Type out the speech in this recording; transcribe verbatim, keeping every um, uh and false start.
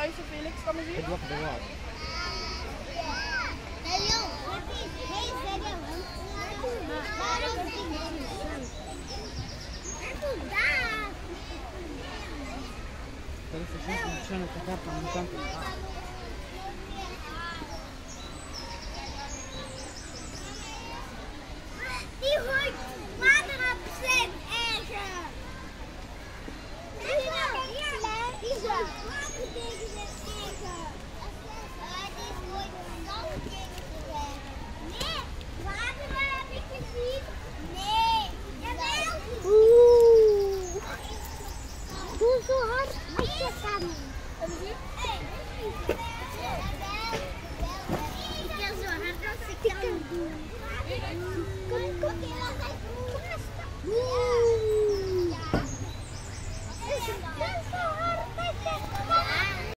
luisteren, Felix? Kan me zien? Het wordt bewaard. Dat is de zin van de van de kant. Die gooit water op zijn eigen. Die gooit water tegen zijn eigen. Die gooit zand tegen zijn eigen. Nee, water heb ik gezien. Nee, jawel. Oeh. Doe zo hard als je kan. Ik wil zo hard als ik kan doen. Kom, kom, kom. Oeh. Is het best wel hard?